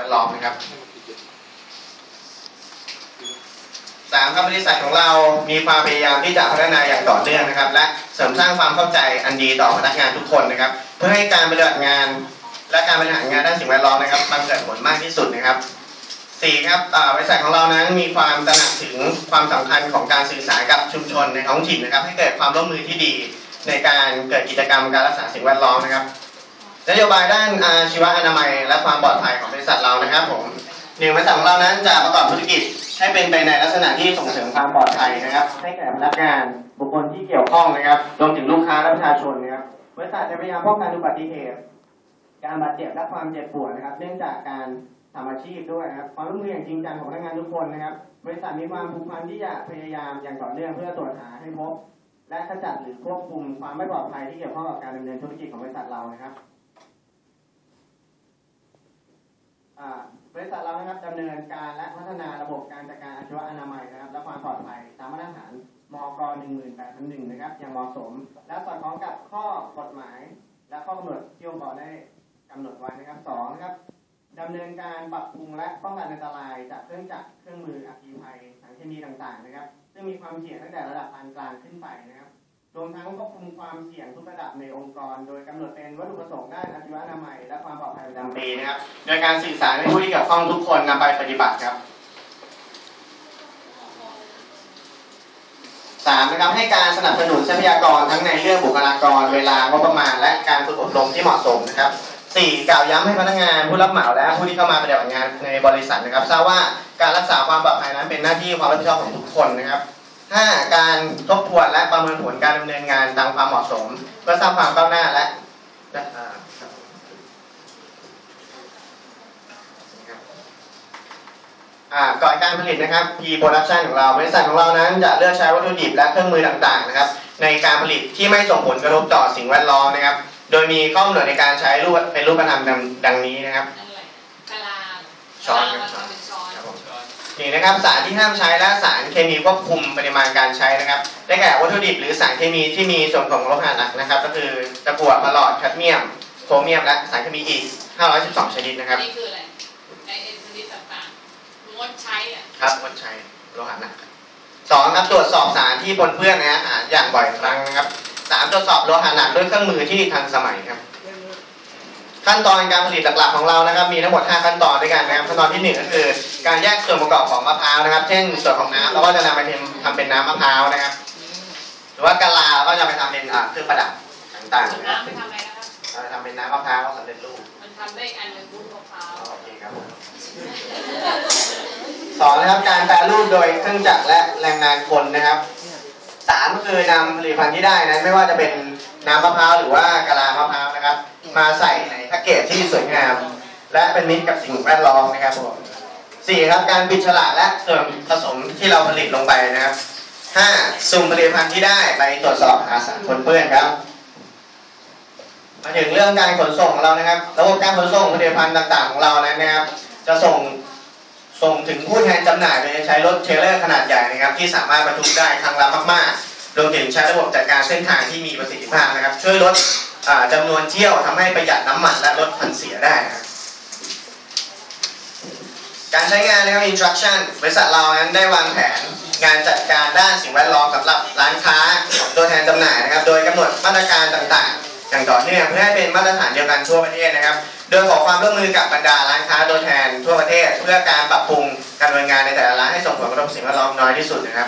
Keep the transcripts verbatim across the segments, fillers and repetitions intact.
แวดล้อมนะครับสามครับบริษัทของเรามีความพยายามที่จะพัฒนาอย่างต่อเนื่องนะครับและเสริมสร้างความเข้าใจอันดีต่อพนักงานทุกคนนะครับเพื่อให้การปฏิบัติงานและการบริหารงานด้านสิ่งแวดล้อมนะครับบังเกิดผลมากที่สุดนะครับสี่ครับบริษัทของเรานั้นมีความตระหนักถึงความสำคัญของการสื่อสารกับชุมชนในท้องถิ่นนะครับให้เกิดความร่วมมือที่ดีในการเกิดกิจกรรมการรักษาสิ่งแวดล้อมนะครับนโยบายด้านอาชีวะอนามัยและความปลอดภัยของบริษัทเรานะครับผมหนึ่งบริษัทของเรานั้นจะประกอบธุรกิจให้เป็นไปในลักษณะที่ส่งเสริมความปลอดภัยนะครับให้แก่พนักงานบุคคลที่เกี่ยวข้องนะครับรวมถึงลูกค้าและประชาชนนะครับบริษัทจะพยายามป้องกันอุบัติเหตุการบาดเจ็บและความเจ็บปวดนะครับเนื่องจากการทำอาชีพด้วยนะครับความร่วมมืออย่างจริงจังของพนักงานทุกคนนะครับบริษัทมีความผูกพันที่จะพยายามอย่างต่อเนื่องเพื่อตรวจหาให้พบและขจัดหรือควบคุมความไม่ปลอดภัยที่เกี่ยวข้องกับการดำเนินธุรกิจของบริษัทเรานะครับบริษัทเรานะครับดำเนินการและพัฒนาระบบการจัดการอาชีวะอนามัยนะครับและความปลอดภัยตามมาตรฐานมก หนึ่งหมื่นแปดพันหนึ่ง นะครับอย่างเหมาะสมและสอดคล้องกับข้อกฎหมายและข้อกำหนดที่องค์กรได้กำหนดไว้นะครับสองนะครับดำเนินการปรับปรุงและป้องกันอันตรายจากเครื่องจักรเครื่องมืออัคคีภัยสารเคมีต่างๆนะครับซึ่งมีความเสี่ยงตั้งแต่ระดับปานกลางขึ้นไปนะครับรวมทั้งควบคุมความเสี่ยงทุกระดับในองค์กรโดยกำหนดเป็นวัตถุประสงค์ด้านอาชีวะอนามัยและความปลอดภัยประจำปีนะครับโดยการสื่อสารให้ผู้ที่เกี่ยวข้องทุกคนนำไปปฏิบัติครับสามนะครับให้การสนับสนุนทรัพยากรทั้งในเรื่องบุคลากรเวลางบประมาณและการฝึกอบรมที่เหมาะสมนะครับสี่กล่าวย้ำให้พนักงานผู้รับเหมาและผู้ที่เข้ามาปฏิบัติงานในบริษัทนะครับทราบว่าการรักษาความปลอดภัยนั้นเป็นหน้าที่ความรับผิดชอบของทุกคนนะครับห้าการทบทวนและประเมินผลการดำเนินงานตามความเหมาะสมเพื่อสร้างความก้าวหน้าและก่อนการผลิตนะครับ P-Production ของเราบริษัทของเรานั้นจะเลือกใช้วัตถุดิบและเครื่องมือต่างๆนะครับในการผลิตที่ไม่ส่งผลกระทบต่อสิ่งแวดล้อมนะครับโดยมีข้อกำหนดในการใช้รูปเป็นรูปธรรมดังนี้นะครับช้อนครับนี่นะครับสารที่ห้ามใช้และสารเคมีควบคุมปริมาณการใช้นะครับได้แก่วัตถุดิบหรือสารเคมีที่มีส่วนของโลหะหนักนะครับก็คือตะกั่วพลอดแคดเมียมโครเมียมและสารเคมีอีกห้าร้อยสิบสองชนิดนะครับนี่คืออะไรไอเอ็นชนิดต่างๆงดใช้อ่ะครับงดใช้โลหะหนักสองครับตรวจสอบสารที่ปนเปื้อนในอาหารอย่างบ่อยครั้งนะครับสามตรวจสอบโลหะหนักด้วยเครื่องมือที่ทันสมัยครับขั้นตอนการผลิตหลักๆของเรานะครับมีทั้งหมดห้าขั้นตอนด้วยกันนะครับขั้นตอนที่หนึ่งก็คือการแยกส่วนประกอบของมะพร้าวนะครับเช่นส่วนของน้ำเราก็จะนำไปทำเป็นน้ำมะพร้าวนะครับหรือว่ากะลาเราก็จะไปทำเป็นเครื่องประดับต่างๆนะครับไปทำอะไรนะครับเราทำเป็นน้ำมะพร้าวสำเร็จรูปมันทำได้อันเป็นวุ้นมะพร้าวโอเคครับผมสองนะครับการแปรรูปโดยเครื่องจักรและแรงงานคนนะครับสามก็คือนำผลิตภัณฑ์ที่ได้นั้นไม่ว่าจะเป็นน้ำมะพร้าวหรือว่ากะลามะพร้าวนะครับมาใส่ในแพ็กเกจที่สวยงามและเป็นมิตรกับสิ่งแวดล้อมนะครับผมสี่ครับการปิดฉลากและส่วนผสมที่เราผลิตลงไปนะครับห้าสุ่มผลิตภัณฑ์ที่ได้ไปตรวจสอบหาสารปนเปื้อนครับมาถึงเรื่องการขนส่งของเรานะครับระบบการขนส่งผลิตภัณฑ์ต่างๆของเรานั้นนะครับจะส่งส่งถึงผู้แทนจำหน่ายโดยใช้รถเทรลเลอร์ขนาดใหญ่นะครับที่สามารถบรรทุกได้ครั้งละมากๆรวมถึงใช้ระบบจัดการเส้นทางที่มีประสิทธิภาพนะครับช่วยลดจำนวนเที่ยวทำให้ประหยัดน้ำมันและลดผลเสียได้นะครับการใช้งานนะครับ instruction บริษัทเรานั้นได้วางแผนงานจัดการด้านสิ่งแวดล้อมสำหรับร้านค้าตัวแทนจำหน่ายนะครับโดยกำหนดมาตรการต่างๆอย่างต่อเนื่องเพื่อให้เป็นมาตรฐานเดียวกันทั่วประเทศนะครับโดยขอความร่วมมือกับบรรดาร้านค้าตัวแทนทั่วประเทศเพื่อการปรับปรุงการดำเนินงานในแต่ละร้านให้ส่งผลกระทบสิ่งแวดล้อมน้อยที่สุดนะครับ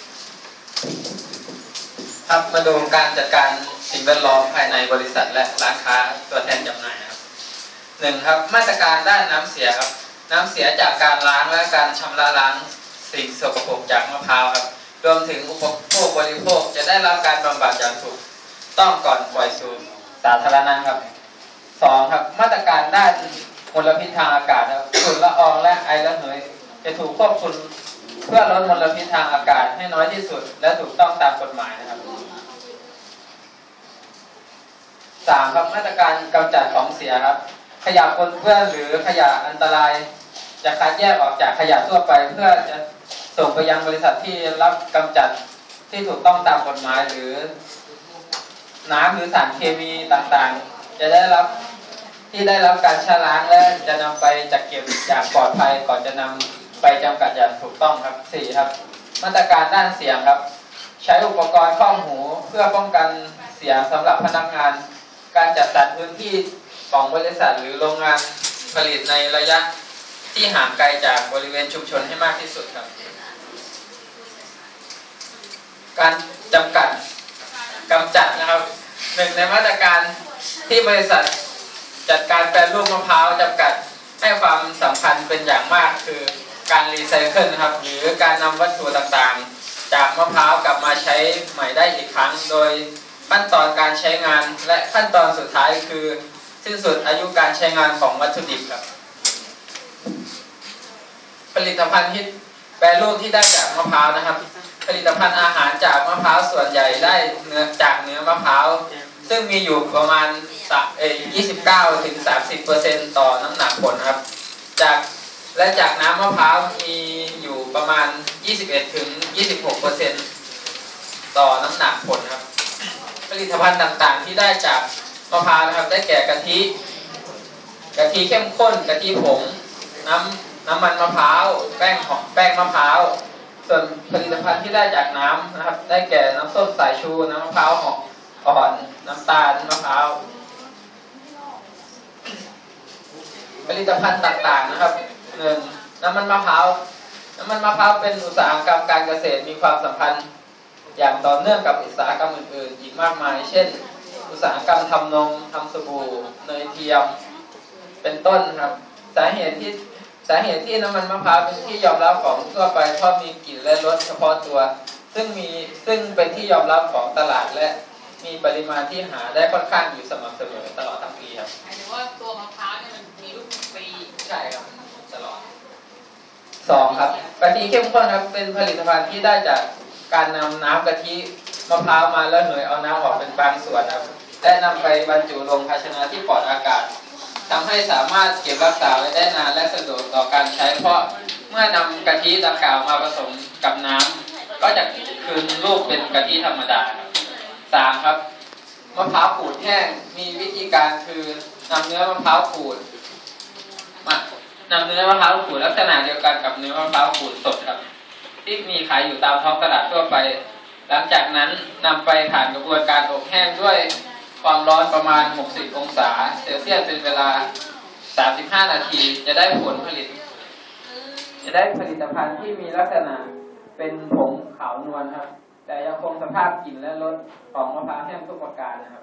ครับมาดูการจัดการสิ่งแวดล้อมภายในบริษัทและร้านค้าตัวแทนจำหน่ายนะครับหนึ่งครับมาตรการด้านน้ำเสียครับน้ำเสียจากการล้างและการชำระล้างสิ่งสกปรกจากมะพร้าวครับรวมถึงผู้บริโภคจะได้รับการบำบัดอย่างถูกต้องก่อนปล่อยสู่สาธารณะครับสองครับมาตรการด้านมลพิษทางอากาศครับฝุ่นละอองและไอระเหยจะถูกควบคุมเพื่อลดมลพิษทางอากาศให้น้อยที่สุดและถูกต้องตามกฎหมายนะครับสามครับมาตรการกำจัดของเสียครับขยะปนเปื้อนหรือขยะอันตรายจะคัดแยกออกจากขยะทั่วไปเพื่อจะส่งไปยังบริษัทที่รับกำจัดที่ถูกต้องตามกฎหมายหรือน้ำหรือสารเคมีต่างๆจะได้รับที่ได้รับการชะล้างและจะนำไปจัดเก็บอย่างปลอดภัยก่อนจะนำไปจำกัดอย่างถูกต้องครับสี่ครับมาตรการด้านเสียงครับใช้อุปกรณ์ครอบหูเพื่อป้องกันเสียงสำหรับพนักงานการจัดสรรพื้นที่ของบริษัทหรือโรงงานผลิตในระยะที่ห่างไกลจากบริเวณชุมชนให้มากที่สุดครับการจำกัดกำจัดนะครับหนึ่งในมาตรการที่บริษัทจัดการแปรรูปมะพร้าวจำกัดให้ความสำคัญเป็นอย่างมากคือการรีไซเคิลนะครับหรือการนำวัตถุต่างๆจากมะพร้าวกลับมาใช้ใหม่ได้อีกครั้งโดยขั้นตอนการใช้งานและขั้นตอนสุดท้ายคือสิ้นสุดอายุการใช้งานของวัตถุดิบครับผลิตภัณฑ์ที่แปรรูปที่ได้จากมะพร้าวนะครับผลิตภัณฑ์อาหารจากมะพร้าวส่วนใหญ่ได้เนื้อจากเนื้อมะพร้าวซึ่งมีอยู่ประมาณยี่สิบเก้าถึงสามสิบเปอร์เซ็นต์ ต่อน้ำหนักผลครับจากและจากน้ำมะพร้าวมีอยู่ประมาณ ยี่สิบเอ็ดถึงยี่สิบหกเปอร์เซ็นต์ ต่อน้ำหนักผลครับผลิตภัณฑ์ต่างๆที่ได้จากมะพร้าวนะครับได้แก่กะทิกะทิเข้มข้นกะทิผงน้ำน้ำมันมะพร้าวแป้งหอมแป้งมะพร้าวส่วนผลิตภัณฑ์ที่ได้จากน้ำนะครับได้แก่น้ำส้มสายชูน้ำมะพร้าวหอมอ่อนน้ำตาลมะพร้าวผลิตภัณฑ์ต่างๆนะครับหนึ่งน้ำมันมะพร้าวน้ำมันมะพร้าวเป็นอุตสาหกรรมการเกษตรมีความสัมพันธ์อย่างต่อเนื่องกับอุตสาหกรรมอื่นๆอีกมากมายเช่นอุตสาหกรรมทำนมทำสบู่เนยเทียมเป็นต้นครับสาเหตุที่สาเหตุที่น้ำมันมะพร้าวเป็นที่ยอมรับของทั่วไปเพราะมีกลิ่นและรสเฉพาะตัวซึ่งมีซึ่งเป็นที่ยอมรับของตลาดและมีปริมาณที่หาได้ค่อนข้างอยู่สม่ำเสมอตลอดทั้งปีครับหมายถึงว่าตัวมะพร้าวเนี่ยมันมีลูกปีใช่ครับตลอดสองครับกะทิเข้มข้นครับเป็นผลิตภัณฑ์ที่ได้จากการนำน้ำกะทิมะพร้าวมาแล้วเหยเอาน้ำออกเป็นบางส่วนครับและนำไปบรรจุลงภาชนะที่ปลอดอากาศทำให้สามารถเก็บรักษาไว้ได้นานและสะดวกต่อการใช้เพราะเมื่อนำกะทิดังกล่าวมาผสมกับน้ำก็จะคืนรูปเป็นกะทิธรรมดาสามครับมะพร้าวขูดแห้งมีวิธีการคือนำเนื้อมะพร้าวขูดมานำเนื้อมะพร้าวขูดลักษณะเดียวกันกับเนื้อมะพร้าวขูดสดครับที่มีขายอยู่ตามท้องตลาดทั่วไปหลังจากนั้นนำไปผ่านกระบวนการอบแห้งด้วยความร้อนประมาณหกสิบองศาเซลเซียสเป็นเวลาสามสิบห้านาทีจะได้ผลผลิตจะได้ผลิตภัณฑ์ที่มีลักษณะเป็นผงขาวนวลครับแต่ยังคงสภาพกลิ่นและรสของมะพร้าวแห้งทุกประการนะครับ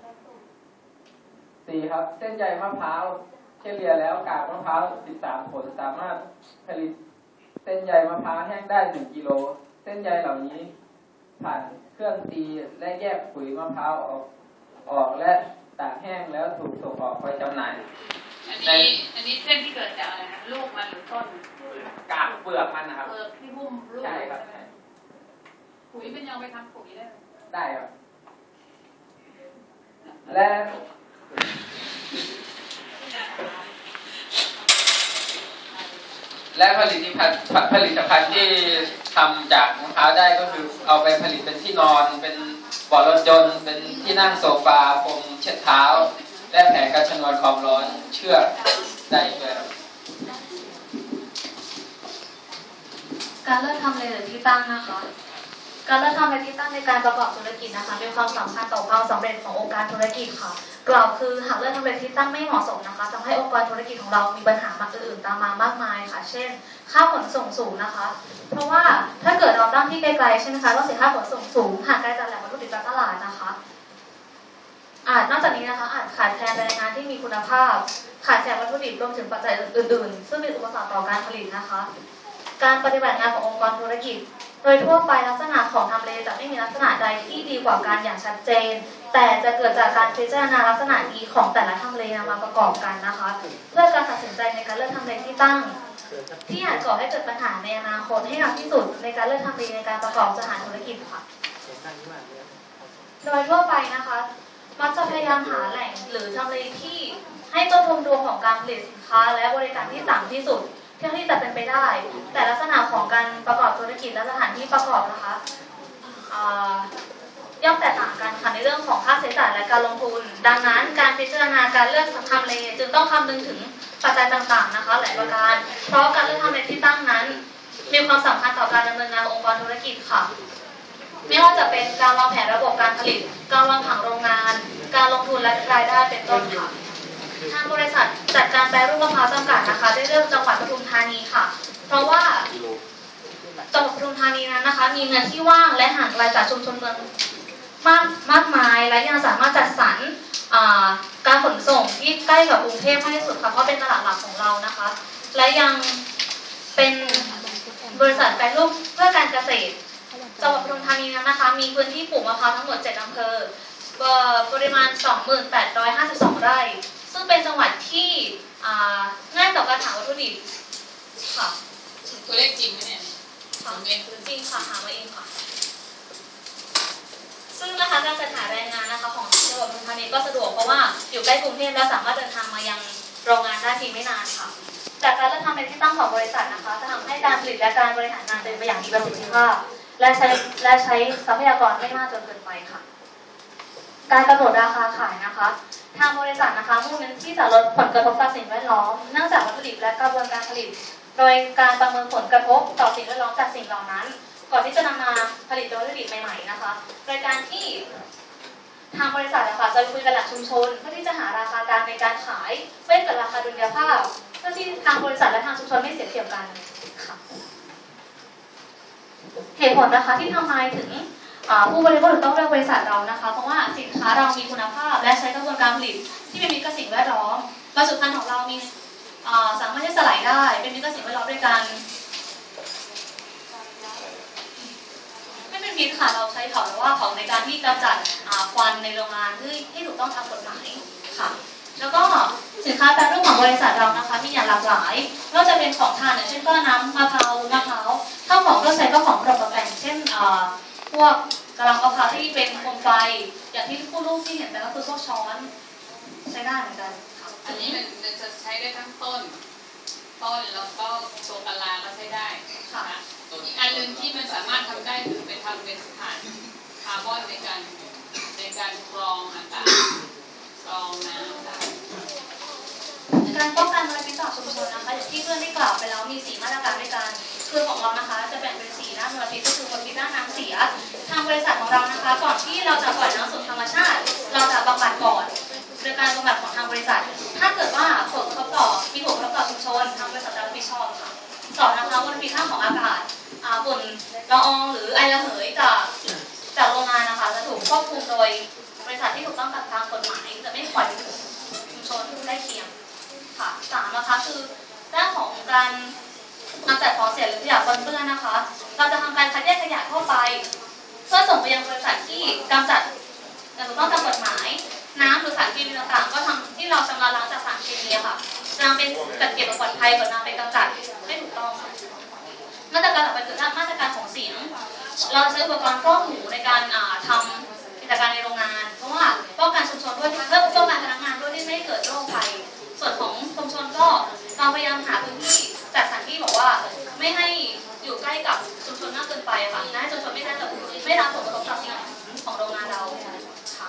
สี่ครับเส้นใยมะพร้าวเฉลี่ยแล้วกากมะพร้าวสิบสามผลสามารถผลิตเส้นใยมะพร้าวแห้งได้หนึ่งกิโลเส้นใยเหล่านี้ผ่านเครื่องตีและแยกขุยมะพร้าวออกออกและตากแห้งแล้วถูกส่งออกไปจำหน่ายอันนี้อันนี้เส้นที่เกิดจากอะไรนะลูกมันหรือต้นกากเปลือกมันนะครับเปลือกที่หุ้มลูกใช่ครับปุ๋ยมันยังไปทำปุ๋ยได้ได้ครับและและผลิตภัณฑ์ผลิตภัณฑ์ที่ทำจากมะพร้าวได้ก็คือเอาไปผลิตเป็นที่นอนเป็นเบาะรถยนต์เป็นที่นั่งโซฟาพรมเช็ดเท้าและแผงกันชนวนความร้อนเชือกได้ด้วยครับการเลือกทำเลหรือที่ตั้งนะคะการเลือกทำเลที่ตั้งในการประกอบธุรกิจนะคะมีความสำคัญต่อความสำเร็จขององค์การธุรกิจค่ะกล่าวคือหากเลือกทำเลที่ตั้งไม่เหมาะสมนะคะทำให้องค์กรธุรกิจของเรามีปัญหามากอื่นๆตามมามากมายค่ะเช่นค่าขนส่งสูงนะคะเพราะว่าถ้าเกิดเราตั้งที่ไกลๆใช่ไหมคะต้องเสียค่าขนส่งสูงห่างไกลจากแหล่งวัตถุดิบตลาดนะคะอาจนอกจากนี้นะคะอาจขาดแคลนแรงงานที่มีคุณภาพขาดแคลนวัตถุดิบรวมถึงปัจจัยอื่นๆซึ่งเป็นอุปสรรคต่อการผลิตนะคะการปฏิบัติงานขององค์กรธุรกิจโดยทั่วไปลักษณะของทำเลจะไม่มีลักษณะใดที่ดีกว่ากันอย่างชัดเจนแต่จะเกิดจากการพิจารณาลักษณะดีของแต่ละทำเลนำมาประกอบกันนะคะเพื่อการตัดสินใจในการเลือกทำเลที่ตั้งที่อาจก่อให้เกิดปัญหาในอนาคตให้น้อยที่สุดในการเลือกทำเลในการประกอบสถานธุรกิจค่ะโดยทั่วไปนะคะมักจะพยายามหาแหล่งหรือทำเลที่ให้ต้นทุนรวมของการผลิตสินค้าและบริการที่ต่ำที่สุดเท่าที่จะเป็นไปได้แต่ลักษณะของการประกอบธุรกิจและสถานที่ประกอบนะคะย่อมแตกต่างกันค่ะในเรื่องของค่าใช้จ่ายและการลงทุนดังนั้นการพิจารณาการเลือกทำเลจึงต้องคำนึงถึงปัจจัยต่างๆนะคะหลายประการเพราะการเลือกทำเลที่ตั้งนั้นมีความสำคัญต่อการดำเนินงานขององค์กรธุรกิจค่ะไม่ว่าจะเป็นการวางแผนระบบการผลิตการวางผังโรงงานการลงทุนและรายได้เป็นต้นค่ะทางบริษัทจัดการแปรรูปมะพร้าวจำกัดนะคะได้เลือกจังหวัดปทุมธานีค่ะเพราะว่าจังหวัดปทุมธานีนั้นนะคะมีเงินที่ว่างและห่างไกลจากชุมชนเมืองมากมากมายและยังสามารถจัดสรรการขนส่งที่ใกล้กับกรุงเทพมากที่สุดค่ะเพราะเป็นตลาดหลักของเรานะคะและยังเป็นบริษัทแปรรูปเพื่อการเกษตรจังหวัดปทุมธานีนั้นนะคะมีพื้นที่ปลูกมะพร้าวทั้งหมดเจ็ดอำเภอปริมาณ สองหมื่นแปดร้อยห้าสิบสอง ไร่ซึ่งเป็นจังหวัดที่ง่ายต่อการหาวัตถุดิบค่ะตัวเลขจริงไหมเนี่ยค่ะจริงค่ะหามาเองค่ะซึ่งนะคะการจัดหาแรงงานนะคะของจังหวัดปทุมธานีก็สะดวกเพราะว่าอยู่ใกล้กรุงเทพและสามารถเดินทางมายังโรงงานได้เพียงไม่นานค่ะจากการเลือกทำเป็นที่ตั้งของบริษัทนะคะจะทำให้การผลิตและการบริหารงานเป็นไปอย่างมีประสิทธิภาพและใช้และใช้ทรัพยากรไม่มากจนเกินไปค่ะการกำหนดราคาขายนะคะทางบริษัทนะคะมุ่งเน้นที่จะลดผลกระทบต่อสิ่งแวดล้อมเนื่องจากวัตถุดิบและกระบวนการผลิตโดยการประเมินผลกระทบต่อสิ่งแวดล้อมจากสิ่งเหล่านั้นก่อนที่จะนำมาผลิตวัตถุดิบใหม่ๆนะคะโดยการที่ทางบริษัทนะคะจะคุยกันหลักชุมชนเพื่อที่จะหาราคากลางในการขายเพื่อให้เกิดราคาดุลยภาพเพื่อที่ทางบริษัทและทางชุมชนไม่เสียเปรียบกันค่ะเหตุผลนะคะที่ทำไมถึงผู้บริโภคต้องเลือกบริษัทเรานะคะเพราะว่าสินค้าเรามีคุณภาพและใช้กระบวนการผลิตที่เป็นมิตรกับสิ่งแวดล้อมบรรจุภัณฑ์ของเรามีสามารถที่จะสลายได้เป็นมิตรกับสิ่งแวดล้อมด้วยกันไม่เป็นพิษค่ะเราใช้เผาหรือว่าเผาในการที่กำจัดควันในโรงงานที่ให้ถูกต้องตามกฎหมายค่ะแล้วก็สินค้าแปรรูปของบริษัทเรานะคะมีอย่างหลากหลายไม่ว่าจะเป็นของทานอย่างเช่นก็น้ำมะพร้าวมะพร้าวข้าวของเครื่องใช้ก็ของประกอบแต่งเช่นพวกกระลำมะพร้าวที่เป็นโคมไฟอย่างที่ผู้ลูกที่เห็นไปก็คือพวกช้อนใช้ได้เหมือนกันอันนี้มันจะใช้ได้ทั้งต้นต้นแล้วก็ตัวกะลาก็ใช้ได้ค่ะอีกอันหนึ่งที่มันสามารถทำได้คือไปทำเป็นสถานคาร์บอนในการในการกรองอากาศกรองน้ำได้การป้องกันมลพิษต่อชุมชนนะคะอย่างที่เพื่อนได้กล่าวไปแล้วมีสี่มาตรการด้วยกันคือของเรานะคะจะแบ่งเป็นสี่ด้านมลพิษก็คือมลพิษด้านน้ำเสียทางบริษัทของเรานะคะก่อนที่เราจะปล่อยน้ำสู่ธรรมชาติเราจะบำบัดก่อนโดยการบำบัดของทางบริษัทถ้าเกิดว่าผลกระทบต่อมีผลกระทบต่อชุมชนทางบริษัทจะรับผิดชอบค่ะสองนะคะมลพิษทางของอากาศฝุ่นละอองหรือไอระเหยจากจากโรงงานนะคะจะถูกควบคุมโดยบริษัทที่ถูกต้องตามกฎหมายจะไม่ปล่อยถึงชุมชนใกล้เคียงค่ะสามนะคะคือด้านของการนำจัดของเสียหรือขยะปนเปื้อนนะคะเราจะทำการคัดแยกขยะทั่วไปเพื่อส่งไปยังบริษัทที่กำจัดอย่างถูกต้องตามกฎหมายน้ำหรือสารเคมีต่างๆก็ทำที่เราชำระล้างจากสารเคมีค่ะจะนำเป็นจัดเก็บปลอดภัยก่อนนำไปกำจัดให้ถูกต้องมาตรการต่อไปคือมาตรการของเสียงเราใช้อุปกรณ์ฟอกหูในการทำกิจการในโรงงานเพราะว่าป้องกันชุมชนด้วยเพื่อป้องกันพนักงานด้วยที่ไม่ให้เกิดโรคภัยส่วนของชุมชนก็เราพยายามหาพื้นที่จัดสถานที่บอกว่าไม่ให้อยู่ใกล้กับชุมชนมากเกินไปค่ะให้ชุมชนไม่ได้แบบไม่รับผลกระทบต่อสิ่งของโรงงานเราค่ะ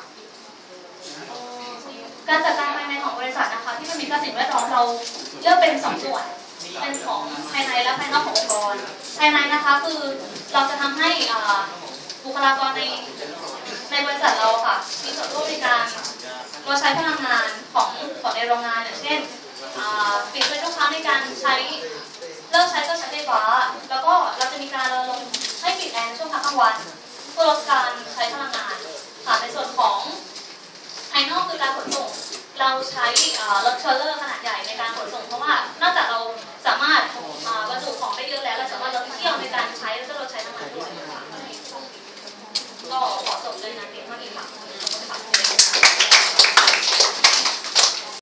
การจัดการภายในของบริษัทนะคะที่มันมีสิ่งแวดล้อมเราเลือกเป็นสองส่วนเป็นของภายในและภายนอกขององค์กรภายในนะคะคือเราจะทำให้บุคลากรในในบริษัทเราค่ะมีส่วนร่วมในการเราใช้พลังงานของของในโรงงานอย่างเช่นปิดไฟทุกครั้งในการใช้เลิกใช้เครื่องใช้ไฟฟ้าแล้วก็เราจะมีการรณรงค์ให้ปิดแอร์ช่วงพักกลางวันเพื่อลดการใช้พลังงานค่ะในส่วนของภายนอกคือการขนส่งเราใช้รถเทรลเลอร์ขนาดใหญ่ในการขนส่งเพราะว่านอกจากเราสามารถบรรจุของได้เยอะแล้วเราสามารถลดเที่ยวในการใช้แล้วก็ลดใช้น้ำมันด้วยก็ขอจบเลยนะเพียงเท่านี้ค่ะ